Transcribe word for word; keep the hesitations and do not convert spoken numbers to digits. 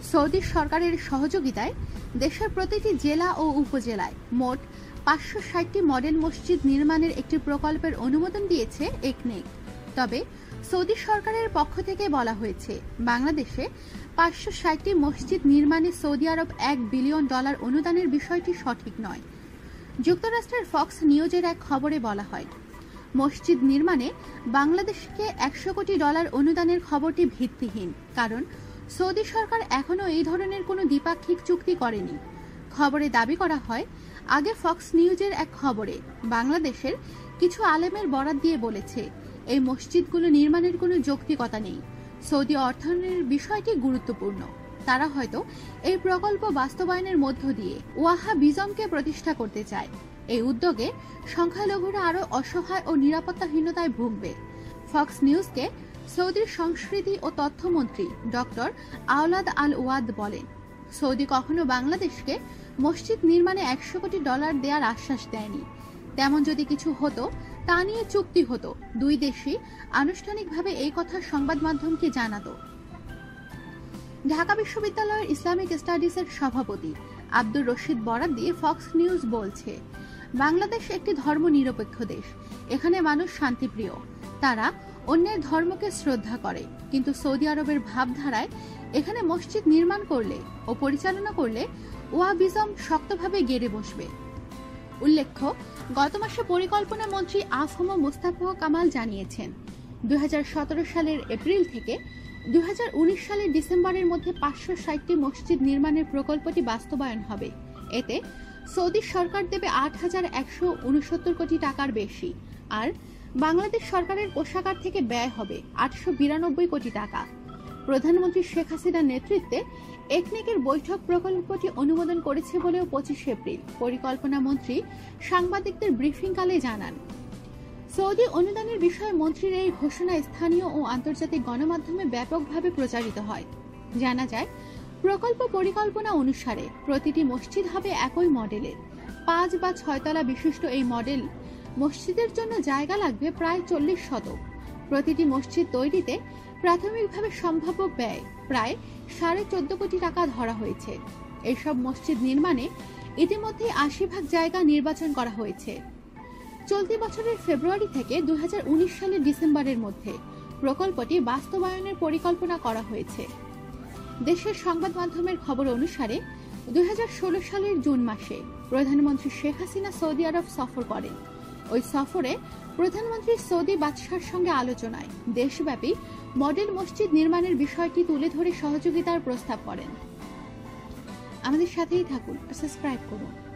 Saudi সরকারের সহযোগিতায় দেশের প্রতিটি জেলা ও উপজেলায় মোট পাঁচশো ষাটটি মডেল মসজিদ নির্মাণের একটি প্রকল্পের অনুমোদন দিয়েছে একনেক। তবে সৌদি সরকারের পক্ষ থেকে বলা হয়েছে, বাংলাদেশে পাঁচশো ষাটটি মসজিদ নির্মাণে সৌদি আরব এক বিলিয়ন ডলার অনুদানের বিষয়টি সঠিক নয়। যুক্তরাষ্ট্রের ফক্স নিউজের এক খবরে বলা হয়, মসজিদ নির্মাণে বাংলাদেশকে একশো কোটি ডলার অনুদানের খবরটি ভিত্তিহীন, কারণ সৌদি সরকার এখনও এই ধরনের কোনো দ্বিপাক্ষিক চুক্তি করেনি। খবরে দাবি করা হয়, আগে ফক্স নিউজের এক খবরে বাংলাদেশের কিছু আলেমের বরাত দিয়ে বলেছে, এই মসজিদগুলো নির্মাণের কোনো যৌক্তিকতা নেই। সৌদি অর্থায়নের বিষয়টি গুরুত্বপূর্ণ। তারা হয়তো এই প্রকল্প বাস্তবায়নের মধ্য দিয়ে ওয়াহাবিজমকে প্রতিষ্ঠা করতে চায়। এই উদ্যোগে সংখ্যালঘুরা আরও অসহায় ও নিরাপত্তাহীনতায় ভুগবে। ফক্স নিউজকে সৌদির সংস্কৃতি ও তথ্যমন্ত্রী ডক্টর আওলাদ আল ওয়াদ বলেন, সৌদি কখনো বাংলাদেশকে মসজিদ নির্মাণে একশো কোটি ডলার দেওয়ার আশ্বাস দেয়নি। তেমন যদি কিছু হতো তা নিয়ে চুক্তি হতো, দুই দেশই আনুষ্ঠানিকভাবে এই কথা সংবাদ মাধ্যমকে জানাতো। ঢাকা বিশ্ববিদ্যালয়ের ইসলামিক স্টাডিজের সভাপতি আব্দুর রশিদ বরাত দিয়ে ফক্স নিউজ বলছে, বাংলাদেশ একটি ধর্মনিরপেক্ষ দেশ। এখানে মানুষ শান্তিপ্রিয়, তারা অন্যের ধর্মকে শ্রদ্ধা করে। কিন্তু সৌদি আরবের ভাবধারায় এখানে মসজিদ নির্মাণ করলে ও পরিচালনা করলে ওয়াহাবিজম শক্তভাবে গেড়ে বসবে। উল্লেখ্য, গত মাসে পরিকল্পনা মন্ত্রী আফম মুস্তাফা কামাল জানিয়েছেন, দুই হাজার সতেরো সালের এপ্রিল থেকে দুই হাজার উনিশ সালের ডিসেম্বরের মধ্যে পাঁচশো ষাটটি মসজিদ নির্মাণের প্রকল্পটি বাস্তবায়ন হবে। এতে সৌদি সরকার দেবে আট হাজার একশো উনসত্তর কোটি টাকার বেশি, আর বাংলাদেশ সরকারের কোষাগার থেকে ব্যয় হবে আটশো বিরানব্বই কোটি টাকা। প্রধানমন্ত্রী শেখ হাসিনার নেতৃত্বে একনেকের বৈঠক প্রকল্পটি অনুমোদন করেছে বলেও পঁচিশে এপ্রিল পরিকল্পনা মন্ত্রী সাংবাদিকদের ব্রিফিংকালে জানান। সৌদি অনুদানের বিষয়ে মন্ত্রীর এই ঘোষণা স্থানীয় ও আন্তর্জাতিক গণমাধ্যমে ব্যাপকভাবে প্রচারিত হয়। জানা যায়, প্রকল্প পরিকল্পনা অনুসারে প্রতিটি মসজিদ হবে একই মডেলের। পাঁচ বা ছয়তলা বিশিষ্ট এই মডেল মসজিদের জন্য জায়গা লাগবে প্রায় চল্লিশ শতক। প্রতিটি মসজিদ তৈরিতে প্রাথমিকভাবে সম্ভাব্য ব্যয় প্রায় সাড়ে চোদ্দ কোটি টাকা ধরা হয়েছে। এইসব মসজিদ নির্মাণে ইতিমধ্যে আশি ভাগ জায়গা নির্বাচন করা হয়েছে। চলতি বছরের ফেব্রুয়ারি থেকে দুই হাজার উনিশ সালের ডিসেম্বরের মধ্যে প্রকল্পটি বাস্তবায়নের পরিকল্পনা করা হয়েছে। দেশের সংবাদ মাধ্যমের খবর অনুসারে দুই হাজার ষোলো সালের জুন মাসে প্রধানমন্ত্রী শেখ হাসিনা সৌদি আরব সফর করেন। ওই সফরে প্রধানমন্ত্রী সৌদি বাদশার সঙ্গে আলোচনায় দেশব্যাপী মডেল মসজিদ নির্মাণের বিষয়টি তুলে ধরে সহযোগিতার প্রস্তাব করেন। আমাদের সাথেই থাকুন, সাবস্ক্রাইব করুন।